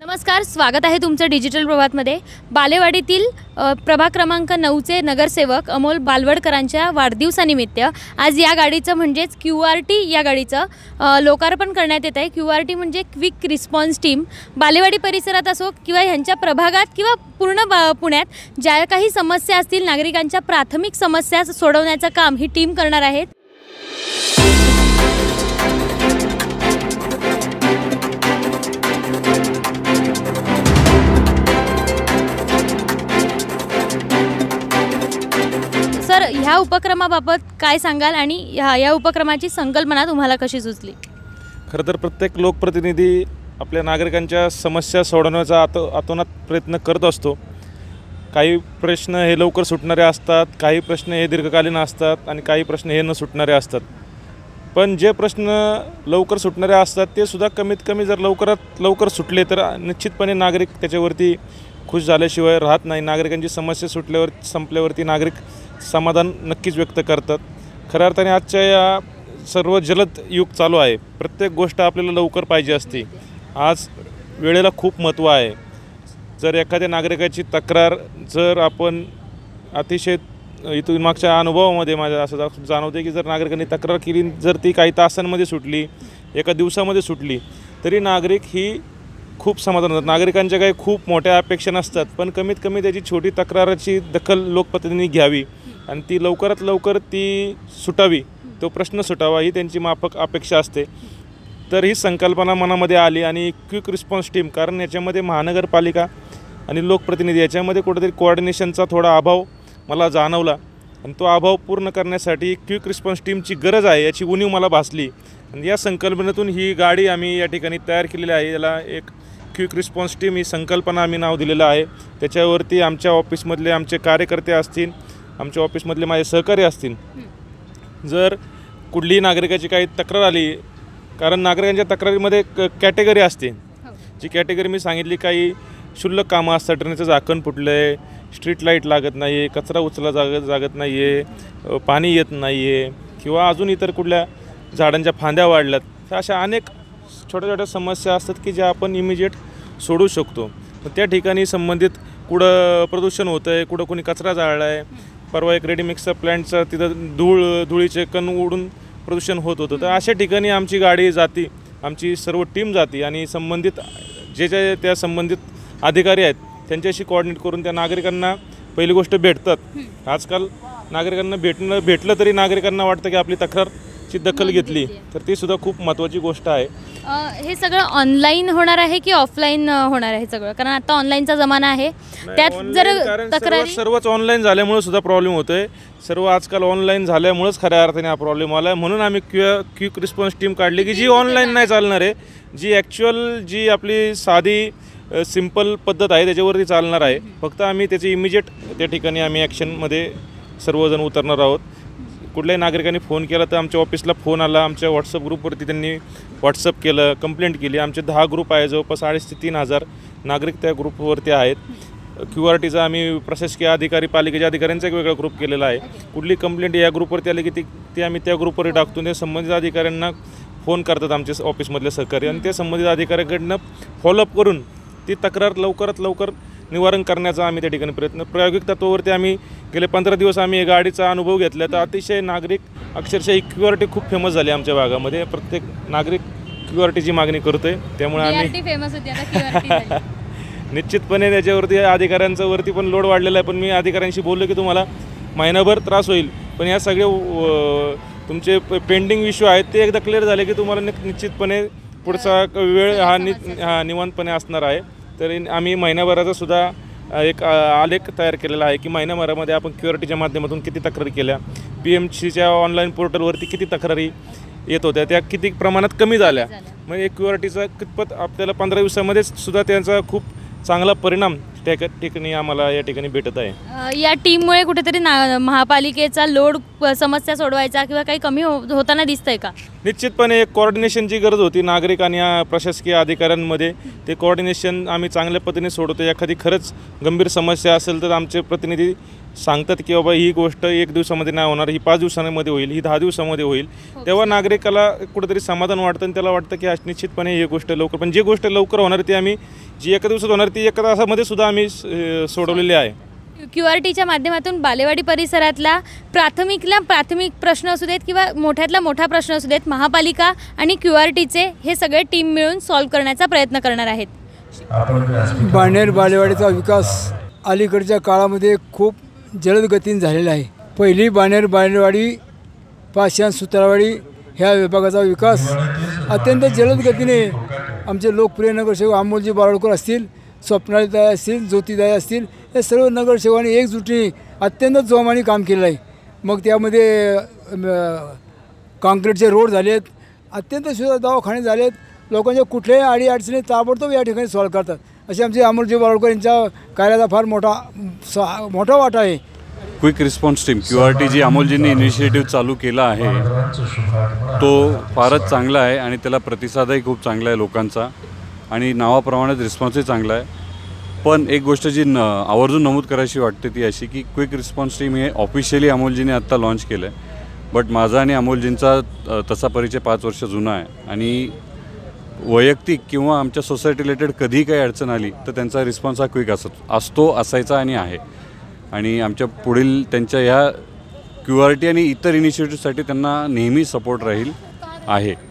नमस्कार, स्वागत आहे तुमचं डिजिटल प्रभातमध्ये। बालेवाडीतील प्रभाग क्रमांक 9चे नगरसेवक अमोल बालवडकरांच्या वाढदिवसानिमित्त आज या गाडीचं म्हणजेच QRT या गाडीचं लोकार्पण करण्यात येत आहे। QRT म्हणजे क्विक रिस्पॉन्स टीम। बालेवाडी परिसरात असो किंवा ह्यांच्या प्रभागात किंवा पूर्ण पुण्यात ज्या काही समस्या असतील, नागरिकांच्या प्राथमिक समस्या सोडवण्याचं काम ही टीम करणार आहे। सर, ह्या उपक्रमाबाबत काय सांगाल आणि या उपक्रमाची संकल्पना तुम्हाला कशी सुचली? खरं तर प्रत्येक लोकप्रतिनिधी आपल्या नागरिकांच्या समस्या सोडवण्याचा अतोनात प्रयत्न करत असतो। काही प्रश्न हे लवकर सुटणारे असतात, काही प्रश्न हे दीर्घकालीन असतात आणि काही प्रश्न हे न सुटणारे असतात। पण जे प्रश्न लवकर सुटणारे असतात ते सुद्धा कमीत कमी जर लवकरात लवकर सुटले तर निश्चितपणे नागरिक त्याच्यावरती खुश झाल्याशिवाय राहत नाही। नागरिकांची समस्या संपल्यावरती नागरिक समाधान नक्कीच व्यक्त करतात। खऱ्या अर्थाने आजच्या या सर्व जलद युग चालू आहे। प्रत्येक गोष्ट आपल्याला लवकर पाहिजे असते। आज वेळेला खूप महत्त्व आहे। जर एखाद्या नागरिकाची तक्रार जर आपण अतिशय इथून मागच्या अनुभवामध्ये माझ्या असं जाणवते की जर नागरिकांनी तक्रार केली, जर ती काही तासांमध्ये सुटली, एका दिवसामध्ये सुटली, तरी नागरिक ही खूप समाधान होतात। नागरिकांच्या काही खूप मोठ्या अपेक्षा नसतात, पण कमीत कमी त्याची छोटी तक्राराची दखल लोकप्रतिनिधींनी घ्यावी आणि ती लवकरात लवकर ती सुटावी, तो प्रश्न सुटावा ही त्यांची माफक अपेक्षा असते। तर ही संकल्पना मनामध्ये आली आणि क्विक रिस्पॉन्स टीम, कारण याच्यामध्ये महानगरपालिका आणि लोकप्रतिनिधी याच्यामध्ये कुठेतरी कोऑर्डिनेशनचा थोडा अभाव मला जाणवला आणि तो अभाव पूर्ण करण्यासाठी क्विक रिस्पॉन्स टीमची गरज आहे याची उणीव मला भासली आणि या संकल्पनेतून ही गाडी आम्ही या ठिकाणी तयार केलेली आहे। याला एक क्विक रिस्पॉन्स टीम ही संकल्पना आम्ही नाव दिलेलं आहे। त्याच्यावरती आमच्या ऑफिसमधले आमचे कार्यकर्ते असतील, आमच्या ऑफिसमधले माझे सहकारी असतील, जर कुठलीही नागरिकाची काही तक्रार आली, कारण नागरिकांच्या तक्रारीमध्ये कॅटेगरी असते, जी कॅटेगरी मी सांगितली, काही क्षुल्लक कामं असतात, ड्रेनेजचं झाकण फुटलं आहे, स्ट्रीट लाईट लागत नाही आहे, कचरा उचला जागत नाही आहे, पाणी येत नाही आहे किंवा अजून इतर कुठल्या झाडांच्या फांद्या वाढल्यात, तर अशा अनेक छोट्या छोट्या समस्या असतात की ज्या आपण इमिजिएट सोडू शकतो। त्या ठिकाणी संबंधित कुठं प्रदूषण होतं आहे, कुठं कोणी कचरा जाळला आहे, परवा एक रेडीमिक्सचा प्लॅन्टचा तिथं धुळीचे कण उडून प्रदूषण होत होतं, तर अशा ठिकाणी आमची गाडी जाती, आमची सर्व टीम जाती आणि संबंधित जे त्या संबंधित अधिकारी आहेत त्यांच्याशी कोऑर्डिनेट करून त्या नागरिकांना पहिली गोष्ट भेटतात। आजकाल नागरिकांना भेटलं तरी नागरिकांना वाटतं की आपली तक्रारची दखल घेतली, तर ती सुद्धा खूप महत्त्वाची गोष्ट आहे। हे सगळं ऑनलाईन होणार आहे की ऑफलाईन होणार आहे सगळं? कारण आता ऑनलाईनचा जमाना आहे, त्यात जर तक्रारी सर्वच ऑनलाईन झाल्यामुळे सुद्धा प्रॉब्लेम होतोय। सर्व आजकाल ऑनलाईन झाल्यामुळेच खऱ्या अर्थाने हा प्रॉब्लेम आला आहे। म्हणून आम्ही क्विक रिस्पॉन्स टीम काढली की जी ऑनलाईन नाही चालणार आहे, जी ॲक्च्युअल जी आपली साधी सिंपल पद्धत आहे त्याच्यावरती चालणार आहे। फक्त आम्ही त्याची इमिजिएट त्या ठिकाणी आम्ही ॲक्शनमध्ये सर्वजण उतरणार आहोत। कुठल्याही नागरिकांनी फोन केला तर आमच्या ऑफिसला फोन आला, आमच्या व्हॉट्सअप ग्रुपवरती त्यांनी व्हॉट्सअप केलं, कंप्लेंट केली। आमचे 10 ग्रुप आहे, जवळपास 2,500 ते 3,000 नागरिक त्या ग्रुपवरती आहेत। QRTचा आम्ही प्रशासकीय अधिकारी, पालिकेच्या अधिकाऱ्यांचा एक वेगळा ग्रुप केलेला आहे। कुठली कंप्लेंट या ग्रुपवरती आली की ती आम्ही त्या ग्रुपवर टाकतो, त्या संबंधित अधिकाऱ्यांना फोन करतात आमचे ऑफिसमधले सहकारी आणि त्या संबंधित अधिकाऱ्यांकडनं फॉलोअप करून ती तक्रार लवकरात लवकर निवारण करण्याचा आम्ही त्या ठिकाणी प्रायोगिक तत्वावरती आम्ही गेले 15 दिवस आम्ही गाडीचा अनुभव घेतला। तर अतिशय नागरिक अक्षरशः QRT खूप फेमस झाली आमच्या भागामध्ये। प्रत्येक नागरिक QRTची मागणी करतोय, त्यामुळे आम्ही फेमस होती, आता QRT निश्चितपणे त्याच्यावरती अधिकाऱ्यांचा वरती पण लोड वाढलेला आहे। पण मी अधिकाऱ्यांशी बोललो की तुम्हाला महिनाभर त्रास होईल, पण या सगळे तुमचे पेंडिंग इश्यू आहेत ते एकदा क्लिअर झाले की तुम्हाला निश्चितपणे पुढचा वेळ हा निवांतपणे असणार आहे। तर आम्ही महिन्याभराचा सुद्धा एक आलेख तयार केलेला आहे की महिन्याभरामध्ये आपण QRTच्या माध्यमातून किती तक्रारी केल्या, PMCच्या ऑनलाईन पोर्टलवरती किती तक्रारी येत होत्या, त्या किती प्रमाणात कमी झाल्या। म्हणजे QRTचा कितपत आपल्याला 15 दिवसामध्येच सुद्धा त्यांचा खूप चांगला परिणाम त्या ठिकाणी आम्हाला या ठिकाणी भेटत आहे। या टीममुळे कुठेतरी महापालिकेचा लोड समस्या सोडवायचा किंवा काही कमी होताना दिसतंय का? निश्चितपणे एक कोऑर्डिनेशनची गरज होती नागरिक आणि प्रशासकीय अधिकाऱ्यांमध्ये। ते कोऑर्डिनेशन आम्ही चांगल्या पद्धतीने सोडवतो। एखादी खरंच गंभीर समस्या असेल तर आमचे प्रतिनिधी सांगतात की बाबा ही गोष्ट 1 दिवसामध्ये नाही होणार, ही 5 दिवसांमध्ये होईल, ही 10 दिवसामध्ये होईल। तेव्हा नागरिकाला कुठेतरी समाधान वाटतं आणि त्याला वाटतं की निश्चितपणे ही गोष्ट लवकर, पण जी गोष्ट लवकर होणार ती आम्ही जी एका दिवसात होणार ती एका तासामध्ये सुद्धा आम्ही सोडवलेली आहे. QRTच्या माध्यमातून बालेवाडी परिसरातला प्राथमिक प्रश्न असू देत किंवा मोठ्यातला मोठा प्रश्न असू देत, महापालिका आणि QRTचे हे सगळे टीम मिळून सॉल्व्ह करण्याचा प्रयत्न करणार आहेत. बाणेर बालेवाडीचा विकास अलीकडच्या काळामध्ये खूप जलद गतीने झालेला आहे. पहिली बालेवाडी पाषाण सुतारवाडी ह्या विभागाचा विकास अत्यंत जलद गतीने आमचे लोकप्रिय नगरसेवक अमोलजी बाळवडकर असतील, स्वप्नालीताई असतील, ज्योतिताई असतील, हे सर्व नगरसेवकांनी एकजुटीने अत्यंत जोमाने काम केलं आहे. मग त्यामध्ये कॉन्क्रीटचे रोड झालेत, अत्यंत सुद्धा दवाखाने झालेत, लोकांच्या कुठल्याही अडीअडचणी ताबडतोब या ठिकाणी सॉल्व करतात. असे आमचे अमोलजी बाळवडकर यांच्या कार्याचा फार मोठा वाटा आहे. क्विक रिस्पॉन्स टीम QRT जी अमोलजींनी इनिशिएटिव्ह चालू केला आहे तो फारच चांगला आहे आणि त्याला प्रतिसादही खूप चांगला आहे लोकांचा आणि नावाप्रमाणेच रिस्पॉन्सही चांगला आहे. पण एक गोष्ट जी आवर्जून नमूद करायची वाटते ती अशी की क्विक रिस्पॉन्स टीम हे ऑफिशियली अमोलजीने आत्ता लॉन्च केलं आहे. बट माझा आणि अमोलजींचा तसा परिचय 5 वर्ष जुना आहे आणि वैयक्तिक किंवा आमच्या सोसायटी रिलेटेड कधीही काही अडचण आली तर त्यांचा रिस्पॉन्स हा क्विक असायचा आणि आहे. आणि आमच्या पुढील त्यांच्या ह्या QRT आणि इतर इनिशिएटिव्हसाठी त्यांना नेहमी सपोर्ट राहील आहे.